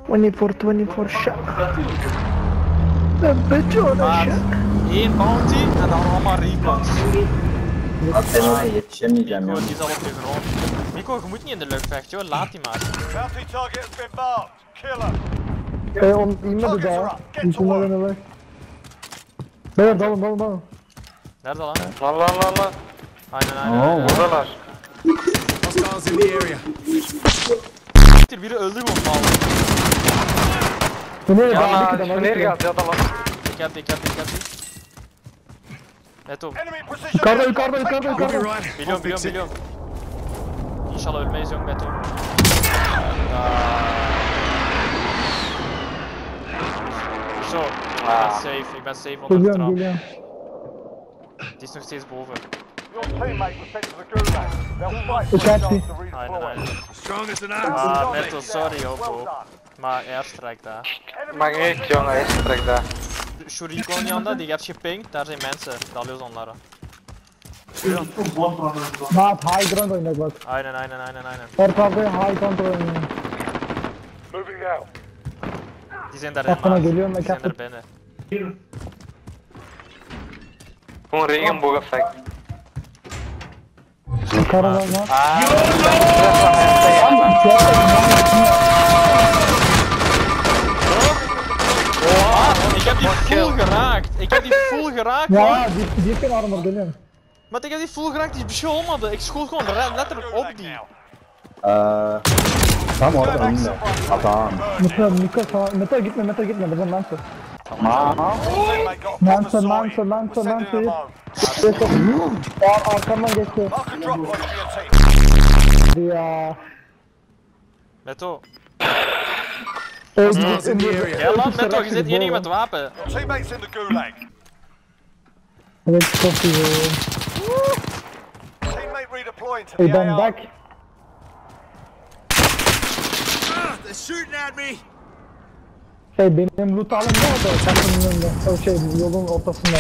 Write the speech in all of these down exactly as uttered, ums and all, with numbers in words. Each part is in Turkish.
twenty-four twenty-four shot. Een beetje Maat, één bounty en dan allemaal recons. Ah, yetişemeyeceğim ya. Nico, die zal op de grond. Nico, je moet niet in de lucht vechten, joh. Laat die maar. Bounty target has been marked. Kill him. Eee, on inmedi daha. İnşallah ne var. Beyler dalın dalın dalın. Nerede lan? Lan lan lan lan. Aynen aynen. Oo, aynen. Buradalar. Hostiles in the area. Biri öldü bu mal. Bu ne ya? Yana Süner geldi ya da lan. Dikkatli dikkatli dikkatli. Neto. Enemy precision. Yukarıda yukarıda yukarıda You'll be yukarıda. right. I'll Biliyorum fix biliyorum it. biliyorum. İnşallah ölmeyiz yok Neto. Zo, ik ben safe, ik ben safe onder de Geliyorum trap. geliyorum. Het is nog steeds boven. Your teammate was sent to the gulag. They'll fight for a Ikaat chance die. to Aynen redeploy. aynen. Strong as an Ah, axe. Neto, sorry hoor Well bro. done. Maar airstrike daar. Maakt niet uit jongen, hij trekt daar. Şu recon yanında, die heeft gepinkt, daar zijn mensen. Dalıyoruz onlara. Maat high ground oynayak bak. Aynen aynen aynen aynen. Her tarafta high ground oynuyor. Moving out. Die zijn daarin Aklıma maat. geliyorum, Die ik zijn heb er het. binnen. Gewoon regenboog effect. Yukarıdan var. Ah, Ik heb die full geraakt. Ik heb die full geraakt Ya man. die die kan armor geliyorum. Maar ik heb die full geraakt, die bir şey olmadı. Ik schoot gewoon re- letterlijk op die. Eee... Tam orada önünde. Adam. Mete Mete sağ Mete gitme Mete gitme buradan lan sor. Aa. Teammate got Lancer, from the lancer, site. lancer, We're sending lancer. them home. Ar arkamdan geçti. Mark a drop point for your team. Ya. Meto. Hostiles in the area. Ja man, Meto, je zit enige met wapen. Your teammates in the gulag. Evet çok iyi. Teammate redeploying to Hey the ben A R. back. Ah, they're shooting at me. Şey benim loot alım ne oldu? Kapının önünde. O şey yolun ortasında.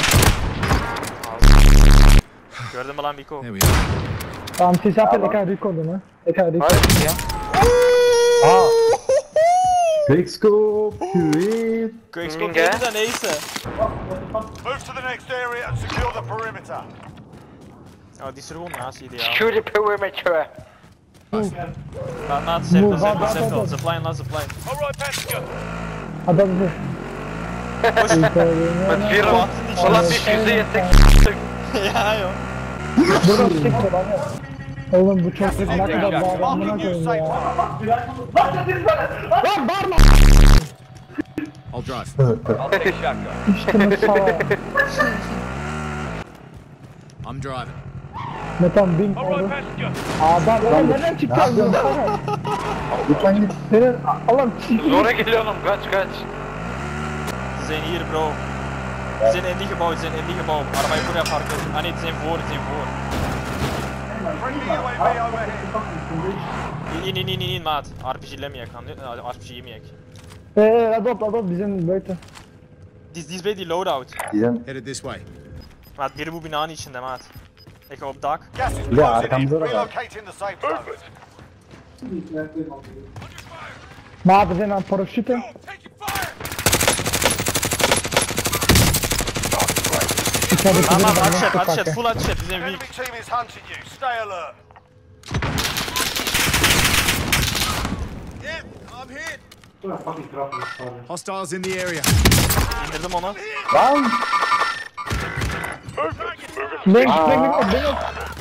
Gördün mü lan Miko? There we are. Tamam siz yapın eka record'u mu? Eka record. Hayır ya. Aa. Quickscope. Quick. Ik Minge. scot de neyse. Move to the next area and secure the perimeter. Oh, die is er gewoon naast, ideaal. Shoot the perimeter. Laat laat zitten, Move, zitten, wacht, zitten. wacht, Zipline, laat zipline. Alright, passenger. Adam bu. Met vier wat. Voilà, die fusée tek. Ja joh. Burada siktir abi. Oğlum bu çok ne kadar bağırmana Marking new koyayım safe ya. zone. Lan bağırma. I'll drive. İşte mesela. I'm driving. Metan bin oldu. Alright, passenger. Adam oğlum nereden çıktı aldın? Lütfen git. Senin Allah'ım Zora geliyor oğlum, kaç kaç. Ze zijn hier bro. Ze zijn in die gebouw, ze zijn in die gebouw. Arabayı buraya park edin. Ah nee, ze zijn voor, ze zijn voor. Friendly U A V overhead. İn in in in in maat. R P G'lemeyek lan. R P G yemeyek. Eee adopt adopt bizim böyle. Die, die is bij die loadout. Diyeceğim. Headed this way. Maat, biri bu binanın içinde maat. Ik ga op dak. Gas is Ya, closing in. arkamızda da var. Relocating the safe zone. Maat zijn aan parachute. Ik heb het Maat, maat, gedaan, headshot, te headshot, pakken. full headshot. Die zijn Enemy weak. team is hunting you. Stay alert. Yep, I'm hit. Hostiles in the area. İndirdim onu. Lan. Links, links, op links.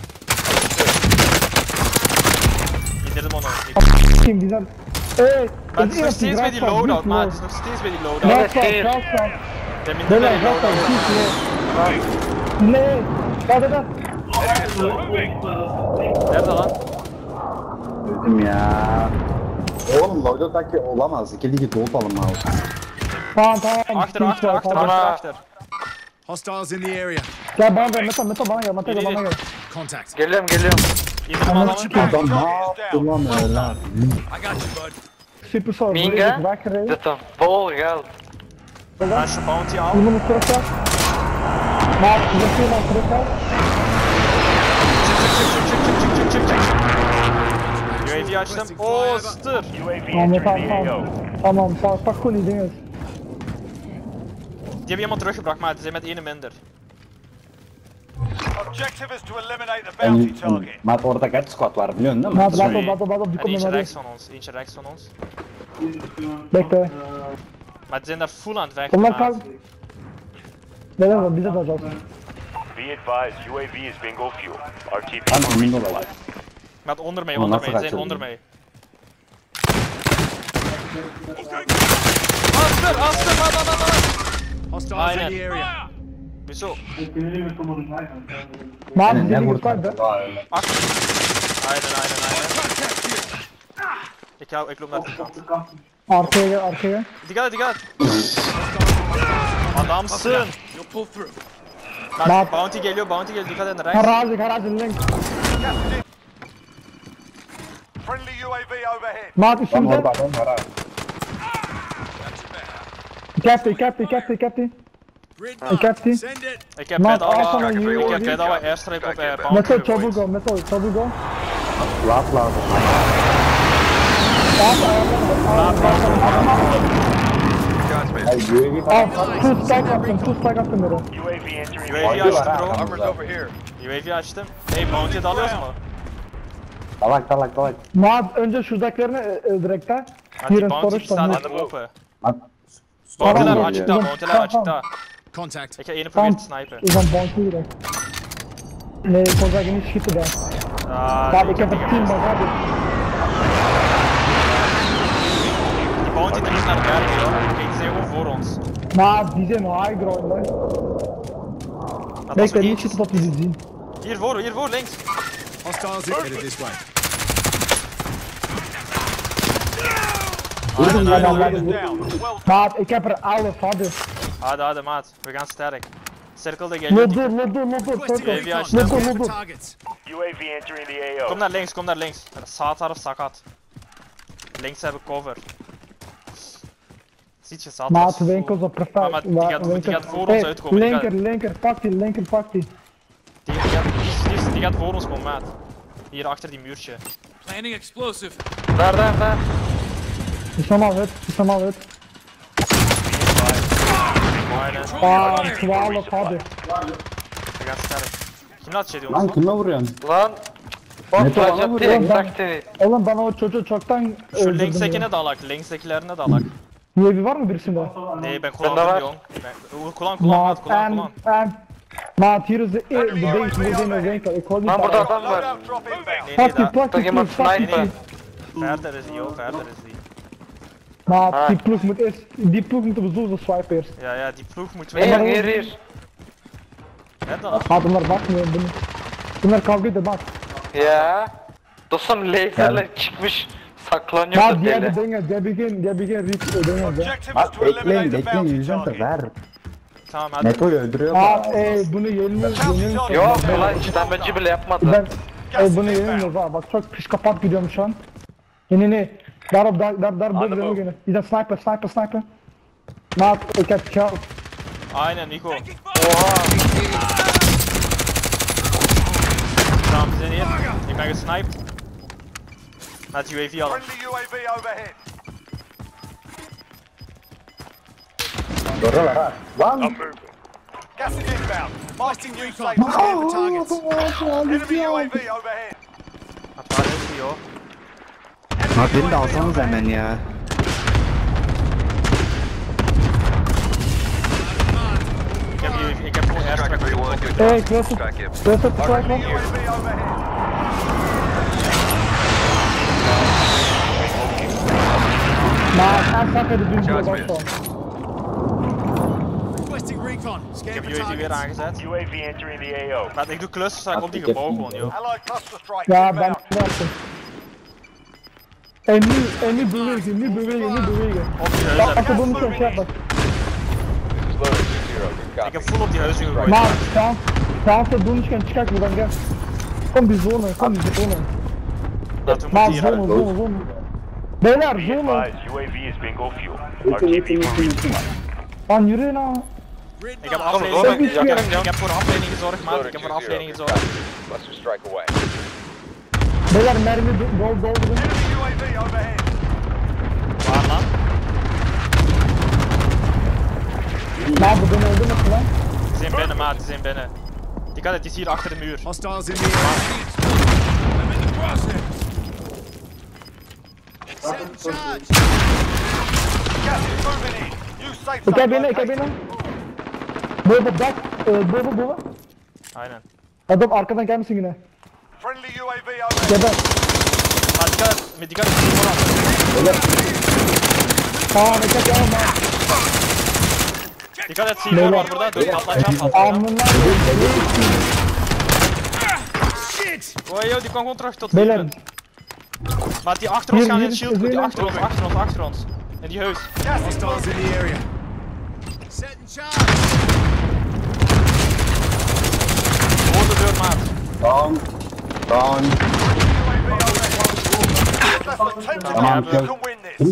İndirdim onu. Kim güzel. Eee. Maar het is nog steeds bij die loadout, maat. Het is nog steeds bij die loadout. Gras var, gras var. Ik ben minder bij Beyler die gras var. loadout. Hiç ne? Ne? Hadi da. Nerede lan? Dedim ya. Oğlum logo'daki olamaz. İkili git ult alın mouse. Tamam tamam. Achter, achter, achter, Tamam. achter, achter. Hostiles in the area. Gel bana gel Meta Meta bana gel Meta İyi, gel bana iyi. gel. Contact. Geliyorum geliyorum. İndirdim Ananı adamı. sikeyim. Adam ne yaptı lan öyle? I got you, bud. Super sor. Minge, Wakker. dit is vol geld. Ben şu bounty al. Bunu mu sırası? Maat yapayım o sırası. Çık çık çık çık çık çık çık çık çık. U A V bounty açtım. Oo stır. U A V Tamam entering tamam the A O. tamam. Tamam pak pak konie dinges. Die hebben iemand teruggebracht, maar ze zijn met één minder. Objective is to eliminate the bounty En, target. Maat orada kaç squad var biliyorsun değil mi? Maat laat Twee. op laat op laat op die En komt eentje naar rechts rechts. van ons, eentje rechts van ons. Bekle. Maar ze zijn daar full aan het vechten. Onlar maat. kal. Neden var bize de alacağız. Be advised, U A V is bingo fuel. R T B Tam for emin resupply. olacak. Maat onder mij, Maar onder nasıl mij, ze zijn kaçırdın? onder mij. Astır, astır, maat, maat, maat, maat. Hostiles Aynen. in the area. Wieso? Maat Ne seni vurdu? göster be. Aa, öyle. Achter. Aynen, aynen, aynen. Ik, hou, ik loop naar de kant. Arkaya gel arkaya. Dikkat et, dikkat et. Adamsın. You'll pull through. Maat, Maat. bounty geliyor, bounty geliyor. Dikkat edin, rechts. Garage garage link. Friendly U A V overhead. Maat Lan üstümde. orada adam var ha. Kapti kapti kapti kapti. Grid Ik heb die. Send it. Ik heb Maat bedava, al van een ik heb U A V. bedava airstrike op eh, bounty Metal gegooid. çabuk ol metal çabuk ol. Rahat lazım. Ay U A V falan. Al tuz stack attım tuz stack attım biri. U A V entering U the A A V O. açtım bro. Armor's over here. U A V açtım. Hey bounty de alıyoruz mu? Dalak dalak dalak. Maat önce şuradakilerini e, e, direkt de. Hadi Hier een bounty storage staat van. net open. Maat Bounty'ler Tamam, açıkta, geliyor. bounty'ler Tamam, açıkta. Contact. Ik ga ene Tamam. proberen te snipen. O zaman bounty direkt. Nee, kozak niet schieten daar. Ah, Maat nee, ik heb een team bak hadi. Die bounty er is naar bergen, joh. Kijk, ze zijn gewoon voor ons. Maat die zijn high ground hè. Dat Nee, was ik kan één. niet schieten tot die ze zien. Hiervoor, hiervoor, links. Hostiles headed this way. Hadi, hadi, dan hadi. laten we- Down. Well done. Maat ik heb er elf hadi. Hadi, hadi maat. We gaan sterk. Cirkel de geliyor. Lodur lodur lodur. Requesting Circle. recon. açtım. Lodur For lodur. targets. U A V entering the A Kom O. naar links, kom naar links. Sağ taraf sakat. Links hebben cover. Ziet je, sağ taraf. Maat winkels op Maar, perfect. maar die gaat- die Winkel- gaat voor ons Hey, uitkomen, die Linker gaat- linker pak die linker pak die. Die, die, gaat, die, die, die gaat voor ons komen, maat. Hier achter die muurtje. Planning explosive. Daar, daar, daar. Die is allemaal hut die is allemaal hut. Aynen. Ah twaalf hadi. We gaan sterk. Kim laat şey diyor Lan musun? kime vuruyorsun? Lan. Bot Meto var, bana jet vuruyor. direkt tak seni. Oğlum bana o çocuğu çoktan Şu öldürdüm ya. linkstekine dalak, linksteklerine dalak. U A V var mı birisinde? Nee, ben Ben de kullandım var. diyorum. Ben, kullan kullan maat, Maat kullan en kullan. en. Maat hier is de e- de base within the winkel. Ik hoor niet Lan burada daar. adam var. Loadout drop inbound. Nee, nee, Pak die daar. pak die Pak iemand ploeg pak die snipen. ploeg. Verder is die, joh, verder is die. Maat Ah. die ploeg moet eerst. Die ploeg moeten we sowieso swipen eerst. Ja, ja, die ploeg moeten we... Hier, hier, hier. Net dan. Maat bunlar bakmıyor bunu. Bunlar kavga ediyor bak. Ya. Dostum laserle çıkmış. Saklanıyor Maat da diğer deli. de dingen. Diğer begin diğer begin reach ödeniyor ya. Objective is Bak to eliminate bekleyin the bekleyin bounty yüzden de target. ver. Tamam hadi. Meto'yu öldürüyor Maat da. ey bunu yenilmez yenilmez. Yok ulan hiç damage bile yapmadı. Ben ey bunu yenilmez ha. Bak çok piş kapat gidiyorum şu an. Yeni ne? Darop dar dar dar On the dur move. gene. Bir de sniper sniper sniper. Maat ik heb kill. Aynen Nico. Oha. Tamam, we zijn hier. Ik ben gesniped. Laat U A V allen. Friendly U A V overhead. Görüyorlar ha. Lan. Gas is inbound. Marking new safe Recon. zone. Scan for targets. Enemy U A V overhead. Hata is die, joh. Ha beni de alsanız hemen ya. Ik heb, hier, ik heb gewoon airstrike op. Hey close up. Close up strike man. U A V overhead. Maat en zakken de doen zo bak van. Requesting recon. Ik Scan heb for U A V weer targets. aangezet. U A V entering the A O. Maar ik doe clusterstrike op die Ik heb gebouw die- gewoon, joh. Allied cluster strike Ja ben inbound. werken. En nu, en nu bewegen, nu bewegen, nu bewegen. Op die Bak huizen heb als ik. de boom kan bak. Ik heb full op die huizen gegooid. Maat, staan, staan de boom kan checken buradan gel. Kom die zone, kom die zone. Laten we Maat moeten hier. zone, zone, zone. Beyler Be zone. advised, U A V is bingo fuel. R T B for resupply. Lan yürüyün ha. Grid Ik heb nine. Kom, afleiding. kom, Ik heb, ja. ik heb voor afleiding gezorgd, maat. Ik heb voor afleiding gezorgd. Beyler mermi do- dol doldurun. Enemy U A V overhead. Waar lan? Lan bu beni öldürmesin lan. Die zijn binnen, maat, die zijn binnen. Die kan het, die is hier achter de muur. Hostiles in the air. I'm in the crosshair. Set charge. Gas is moving in. New safe Ik zone heb binnen, ik heb located. binnen. Boven op dak, uh, boven, boven. Aynen. Let op, arkadan gelmesin yine. Friendly U A V overhead. Geber. Maar die kan het, met die kan het hier vooraan. Tamam, ik heb je allemaal. Die kan het hier vooraan, burada. Doe het, laat je afvallen. Amına koyayım. Shit! Oh joh, die kan gewoon terug tot Beyler. hier. Maar die achter ons Hier, gaan in hier, het shield, hier, die hier. achter ons, achter ons, achter ons. In die huis. Gas is Hostiles moving. in the area. Setting charge. Voor de deur, maat. Down. Down. U A V overhead. Less than ten to Tamam, go. You gel. can win this.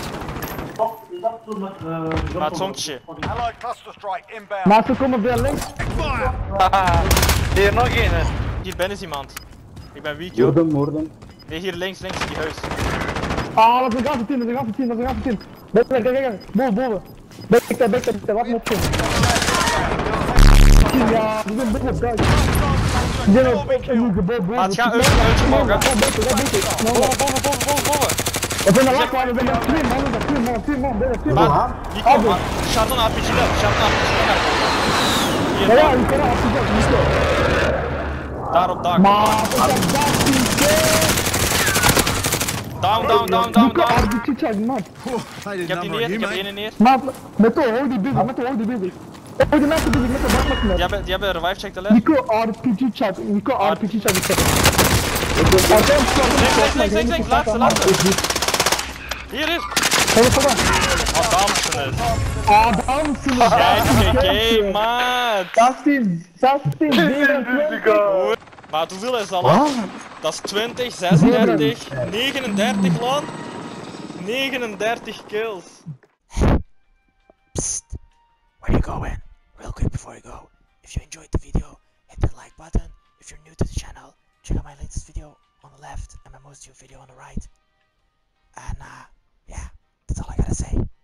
Maat, zontje. Allied cluster strike inbound. Master komen weer links. Fire! Haha. Hier nog een. Hier binnen is iemand. Ik ben weak, joh. Vurdum vurdum. Nee, hier links, links in die huis. Aa, dat is een gasten team, dat is een gasten team, dat is een gasten team. Bekle, kijk, kijk, boven, boven. Bekle, bekle, bekle, wat moet je? Ja, we zijn boven, kijk. We zijn op een gebouw boven. Maat, ga uit, uitgemogen. Bekle, bekle, bekle. Boven, boven, boven, boven, boven. We zijn een lak, we zijn met twee mannen, met twee mannen, twee mannen, bijna twee mannen. Maat, die komt, maat. Shotgun A P G daar, shotgun A P G daar. Ja, Hier, ja, maat. ik kan het afgezet, niet zo. Daar op dak. Maar, ik heb gasten, kijk. Down, down, down, down, Nico, down. R P G check, man. I Ik did heb not die know neer, you, ik heb mate. die ene neer. Maat, met de hou die bezig, met de hou die bezig. Hou die mensen bezig, met de bakmak Die net. hebben, die hebben een revive check te leggen. Nico, R P G check, Nico, R P G check, ik zeg. Links, links, links, links, links, laatste, laatste. Hier, hier. Kom eens, kom eens. Oh, dansen het. Ah, dansen. Kijk, kijk, maat. zestien, zestien, zevenentwintig. Maat, hoeveel is dat al? Dat is twintig, zesendertig, negenendertig lan. negenendertig kills. Psst, where you going? Real quick before you go, if you enjoyed the video, hit the like button. If you're new to the channel, check out my latest video on the left and my most new video on the right. And uh, yeah, that's all I gotta say.